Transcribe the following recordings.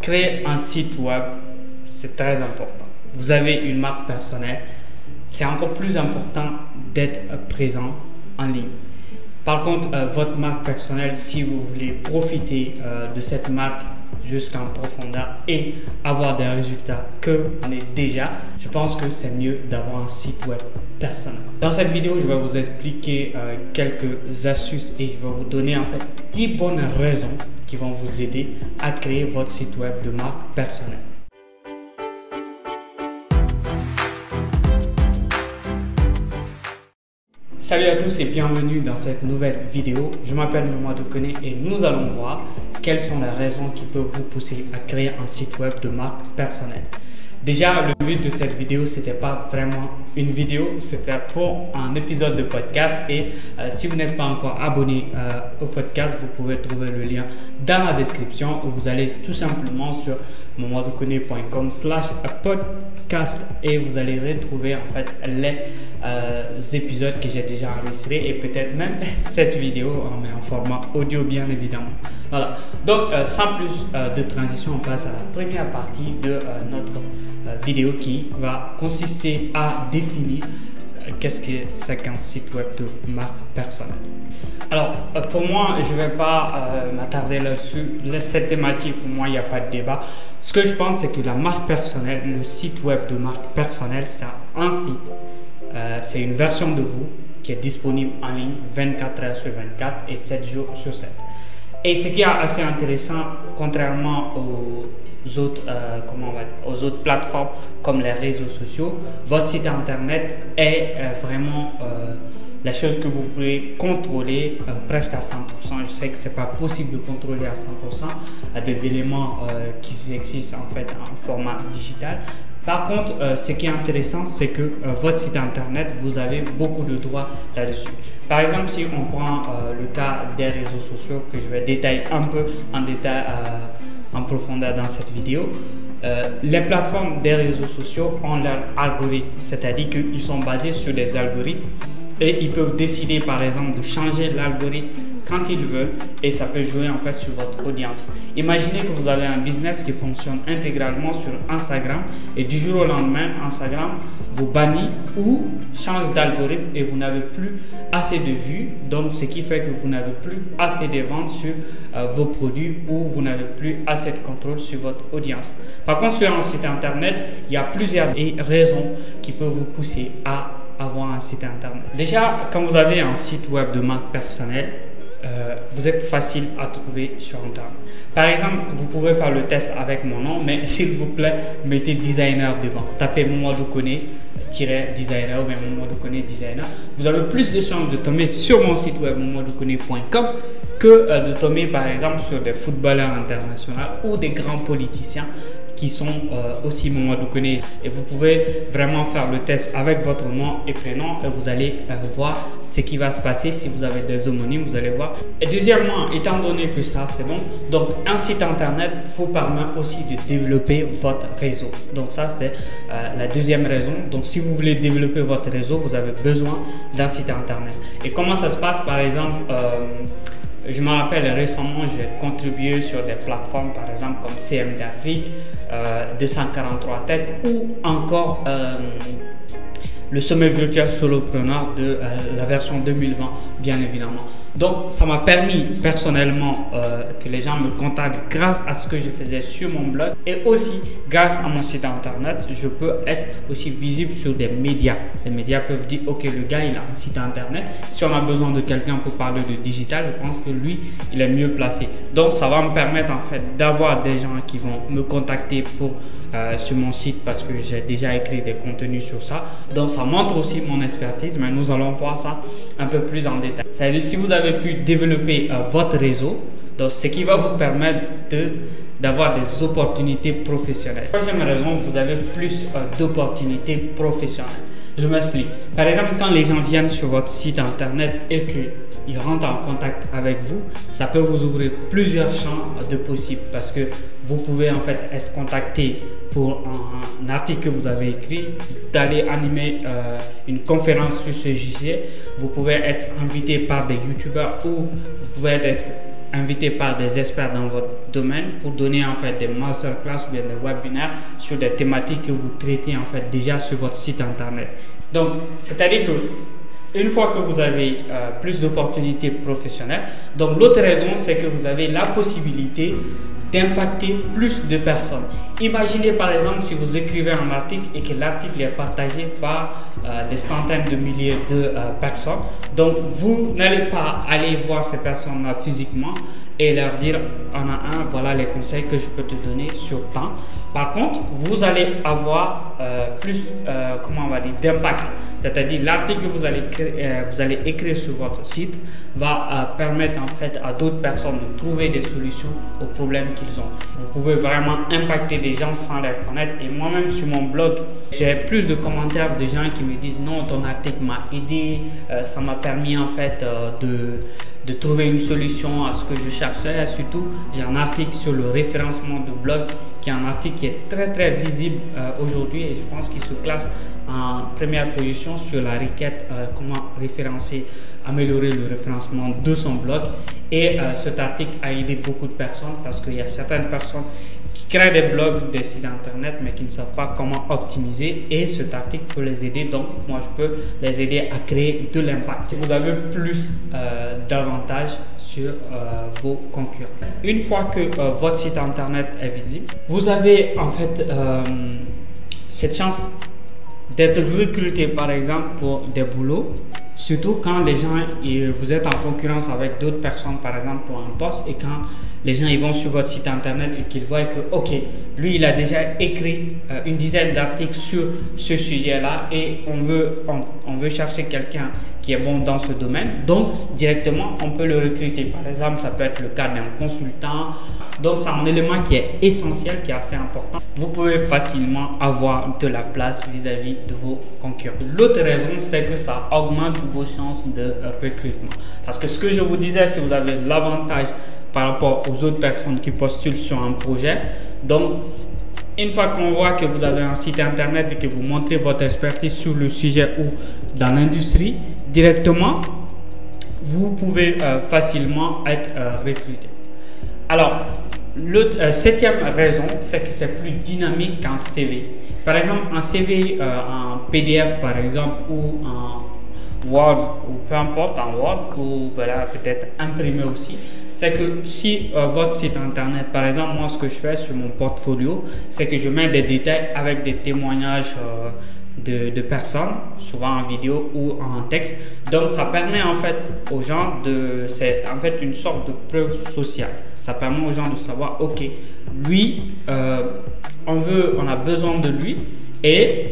créer un site web, c'est très important. Vous avez une marque personnelle, c'est encore plus important d'être présent en ligne. Par contre, votre marque personnelle, si vous voulez profiter de cette marque jusqu'en profondeur et avoir des résultats que vous avez déjà, je pense que c'est mieux d'avoir un site web personnel. Dans cette vidéo, je vais vous expliquer quelques astuces et je vais vous donner en fait 10 bonnes raisons qui vont vous aider à créer votre site web de marque personnelle. Salut à tous et bienvenue dans cette nouvelle vidéo. Je m'appelle Mamadou Koné et nous allons voir quelles sont les raisons qui peuvent vous pousser à créer un site web de marque personnelle. Déjà, le but de cette vidéo, c'était pas vraiment une vidéo, c'était pour un épisode de podcast. Et si vous n'êtes pas encore abonné au podcast, vous pouvez trouver le lien dans la description où vous allez tout simplement sur mamadoukoné.com/podcast et vous allez retrouver en fait les épisodes que j'ai déjà enregistrés et peut-être même cette vidéo mais en format audio bien évidemment. Voilà, donc sans plus de transition, on passe à la première partie de notre vidéo qui va consister à définir qu'est-ce que c'est qu'un site web de marque personnelle. Alors pour moi, je ne vais pas m'attarder là-dessus. Cette thématique, pour moi, il n'y a pas de débat. Ce que je pense, c'est que la marque personnelle, le site web de marque personnelle, c'est un site. C'est une version de vous qui est disponible en ligne 24 heures sur 24 et 7 jours sur 7. Et ce qui est assez intéressant, contrairement aux autres plateformes comme les réseaux sociaux, votre site internet est vraiment la chose que vous pouvez contrôler presque à 100%. Je sais que ce n'est pas possible de contrôler à 100% à des éléments qui existent en fait en format digital. Par contre, ce qui est intéressant, c'est que votre site internet, vous avez beaucoup de droits là-dessus. Par exemple, si on prend le cas des réseaux sociaux, que je vais détailler un peu en détail en profondeur dans cette vidéo, les plateformes des réseaux sociaux ont leur algorithme, c'est-à-dire qu'ils sont basés sur des algorithmes et ils peuvent décider par exemple de changer l'algorithme quand ils veulent et ça peut jouer en fait sur votre audience. Imaginez que vous avez un business qui fonctionne intégralement sur Instagram et du jour au lendemain, Instagram vous bannit ou change d'algorithme et vous n'avez plus assez de vues, donc ce qui fait que vous n'avez plus assez de ventes sur vos produits ou vous n'avez plus assez de contrôle sur votre audience. Par contre, sur un site internet, il y a plusieurs raisons qui peuvent vous pousser à avoir un site internet. Déjà, quand vous avez un site web de marque personnelle, vous êtes facile à trouver sur internet. Par exemple, vous pouvez faire le test avec mon nom, mais s'il vous plaît, mettez designer devant. Tapez Mamadou Koné-designer ou bien Mamadou Koné designer. Vous avez plus de chances de tomber sur mon site web mamadoukoné.com que de tomber par exemple sur des footballeurs internationaux ou des grands politiciens qui sont aussi Mamadou Koné. Et vous pouvez vraiment faire le test avec votre nom et prénom et vous allez voir ce qui va se passer. Si vous avez des homonymes, vous allez voir. Et deuxièmement, étant donné que ça c'est bon, donc un site internet vous permet aussi de développer votre réseau. Donc ça c'est la deuxième raison. Donc si vous voulez développer votre réseau, vous avez besoin d'un site internet. Et comment ça se passe? Par exemple, je me rappelle récemment, j'ai contribué sur des plateformes par exemple comme CM d'Afrique, 243 Tech ou encore le sommet virtuel solopreneur de la version 2020 bien évidemment. Donc ça m'a permis personnellement que les gens me contactent grâce à ce que je faisais sur mon blog et aussi grâce à mon site internet, je peux être aussi visible sur des médias. Les médias peuvent dire ok, le gars il a un site internet, si on a besoin de quelqu'un pour parler de digital, je pense que lui il est mieux placé. Donc ça va me permettre en fait d'avoir des gens qui vont me contacter pour sur mon site parce que j'ai déjà écrit des contenus sur ça. Donc ça montre aussi mon expertise, mais nous allons voir ça un peu plus en détail. C'est-à-dire si vous avez pu développer votre réseau, donc ce qui va vous permettre d'avoir des opportunités professionnelles. Troisième raison, vous avez plus d'opportunités professionnelles. Je m'explique. Par exemple, quand les gens viennent sur votre site internet et qu'ils rentrent en contact avec vous, ça peut vous ouvrir plusieurs champs de possibles parce que vous pouvez en fait être contacté pour un article que vous avez écrit, d'aller animer une conférence sur ce sujet. Vous pouvez être invité par des youtubeurs ou vous pouvez être invité par des experts dans votre domaine pour donner en fait des masterclass ou bien des webinaires sur des thématiques que vous traitez en fait déjà sur votre site internet. Donc, c'est-à-dire que une fois que vous avez plus d'opportunités professionnelles, donc l'autre raison, c'est que vous avez la possibilité d'impacter plus de personnes. Imaginez par exemple si vous écrivez un article et que l'article est partagé par des centaines de milliers de personnes. Donc vous n'allez pas aller voir ces personnes-là physiquement et leur dire un à un, voilà les conseils que je peux te donner sur temps. Par contre, vous allez avoir plus, comment on va dire, d'impact. C'est-à-dire l'article que vous allez écrire sur votre site va permettre en fait à d'autres personnes de trouver des solutions aux problèmes qu'ils ont. Vous pouvez vraiment impacter des gens sans les connaître. Et moi-même sur mon blog, j'ai plus de commentaires de gens qui me disent non, ton article m'a aidé, ça m'a permis en fait de trouver une solution à ce que je cherchais. Surtout, j'ai un article sur le référencement de blog qui est un article qui est très visible aujourd'hui et je pense qu'il se classe en première position sur la requête comment référencer, améliorer le référencement de son blog. Et cet article a aidé beaucoup de personnes parce qu'il y a certaines personnes qui créent des blogs, des sites internet mais qui ne savent pas comment optimiser et cet article peut les aider. Donc moi je peux les aider à créer de l'impact. Vous avez plus d'avantages sur vos concurrents. Une fois que votre site internet est visible, vous avez en fait cette chance d'être recruté par exemple pour des boulots, surtout quand les gens, vous êtes en concurrence avec d'autres personnes par exemple pour un poste et quand les gens ils vont sur votre site internet et qu'ils voient que ok, lui il a déjà écrit une dizaine d'articles sur ce sujet là et on veut chercher quelqu'un qui est bon dans ce domaine, donc directement on peut le recruter. Par exemple, ça peut être le cas d'un consultant. Donc c'est un élément qui est essentiel, qui est assez important. Vous pouvez facilement avoir de la place vis-à-vis de vos concurrents. L'autre raison, c'est que ça augmente vos chances de recrutement. Parce que ce que je vous disais, si vous avez l'avantage par rapport aux autres personnes qui postulent sur un projet, donc une fois qu'on voit que vous avez un site internet et que vous montrez votre expertise sur le sujet ou dans l'industrie, directement, vous pouvez facilement être recruté. Alors, la septième raison, c'est que c'est plus dynamique qu'un CV. Par exemple, un CV en PDF, par exemple, ou en Word, ou peu importe, en Word, ou voilà, peut-être imprimé aussi. C'est que si votre site internet, par exemple, moi, ce que je fais sur mon portfolio, c'est que je mets des détails avec des témoignages de personnes, souvent en vidéo ou en texte. Donc, ça permet en fait aux gens c'est en fait une sorte de preuve sociale. Ça permet aux gens de savoir, ok, lui, on a besoin de lui. Et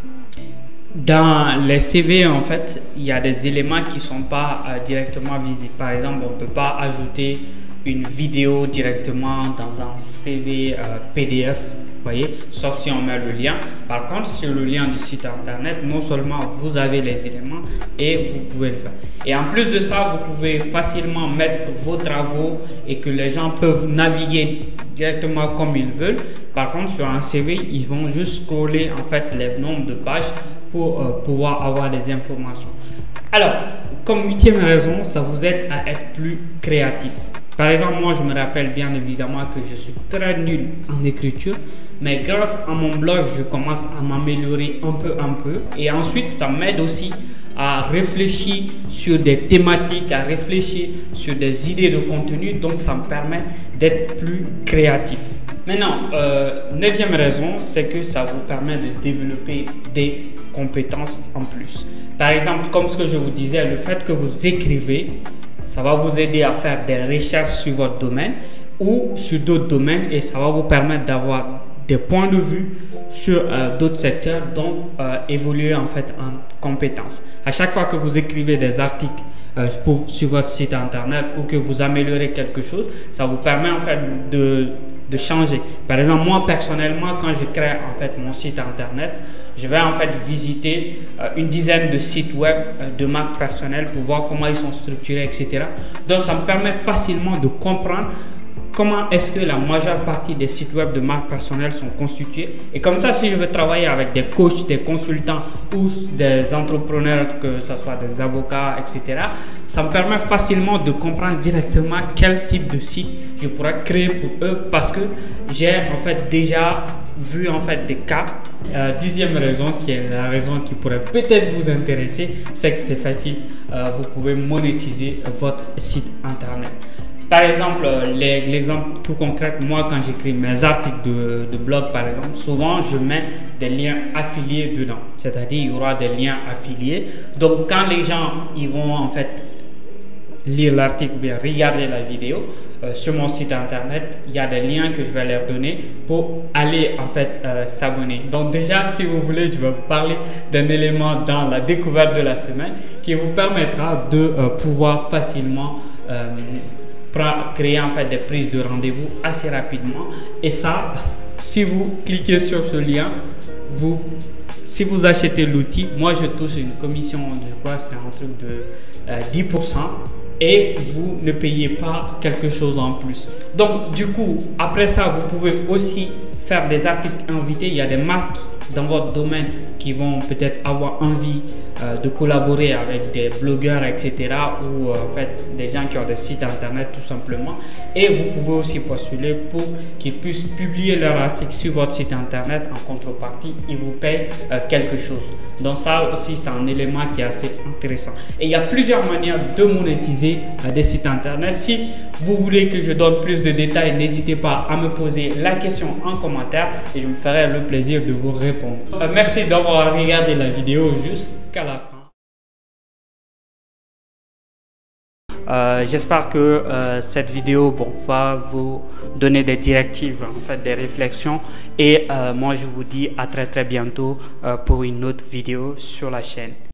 dans les CV, en fait, il y a des éléments qui ne sont pas directement visibles. Par exemple, on ne peut pas ajouter une vidéo directement dans un CV PDF, vous voyez, sauf si on met le lien. Par contre, sur le lien du site internet, non seulement vous avez les éléments et vous pouvez le faire. Et en plus de ça, vous pouvez facilement mettre vos travaux et que les gens peuvent naviguer directement comme ils veulent. Par contre, sur un CV, ils vont juste scroller en fait les nombres de pages pour pouvoir avoir des informations. Alors, comme huitième raison, ça vous aide à être plus créatif. Par exemple, moi, je me rappelle bien évidemment que je suis très nul en écriture, mais grâce à mon blog, je commence à m'améliorer un peu. Et ensuite, ça m'aide aussi à réfléchir sur des thématiques, à réfléchir sur des idées de contenu. Donc, ça me permet d'être plus créatif. Maintenant, neuvième raison, c'est que ça vous permet de développer des compétences en plus. Par exemple, comme ce que je vous disais, le fait que vous écrivez, ça va vous aider à faire des recherches sur votre domaine ou sur d'autres domaines et ça va vous permettre d'avoir des points de vue sur d'autres secteurs, donc évoluer en fait en compétences. À chaque fois que vous écrivez des articles sur votre site internet ou que vous améliorez quelque chose, ça vous permet en fait de changer. Par exemple, moi personnellement, quand je crée en fait mon site internet, je vais en fait visiter une dizaine de sites web de marques personnelles pour voir comment ils sont structurés, etc. Donc, ça me permet facilement de comprendre comment est-ce que la majeure partie des sites web de marque personnelle sont constitués. Et comme ça, si je veux travailler avec des coachs, des consultants ou des entrepreneurs, que ce soit des avocats, etc., ça me permet facilement de comprendre directement quel type de site je pourrais créer pour eux, parce que j'ai en fait déjà vu en fait des cas. Dixième raison, qui est la raison qui pourrait peut-être vous intéresser, c'est que c'est facile. Vous pouvez monétiser votre site internet. Par exemple, l'exemple tout concret, moi quand j'écris mes articles de blog par exemple, souvent je mets des liens affiliés dedans. C'est-à-dire il y aura des liens affiliés. Donc quand les gens ils vont en fait lire l'article ou bien regarder la vidéo sur mon site internet, il y a des liens que je vais leur donner pour aller en fait s'abonner. Donc déjà, si vous voulez, je vais vous parler d'un élément dans la découverte de la semaine qui vous permettra de pouvoir facilement créer en fait des prises de rendez-vous assez rapidement. Et ça, si vous cliquez sur ce lien, si vous achetez l'outil, moi je touche une commission, je crois que c'est un truc de 10%. Et vous ne payez pas quelque chose en plus. Donc du coup, après ça, vous pouvez aussi faire des articles invités. Il y a des marques dans votre domaine qui vont peut-être avoir envie de collaborer avec des blogueurs, etc. ou en fait des gens qui ont des sites internet tout simplement. Et vous pouvez aussi postuler pour qu'ils puissent publier leur article sur votre site internet. En contrepartie, ils vous payent quelque chose. Donc ça aussi, c'est un élément qui est assez intéressant. Et il y a plusieurs manières de monétiser des sites internet. Si vous voulez que je donne plus de détails, n'hésitez pas à me poser la question en commentaire et je me ferai le plaisir de vous répondre. Merci d'avoir regardé la vidéo jusqu'à la fin. J'espère que cette vidéo va vous donner des directives, en fait des réflexions, et moi je vous dis à très bientôt pour une autre vidéo sur la chaîne.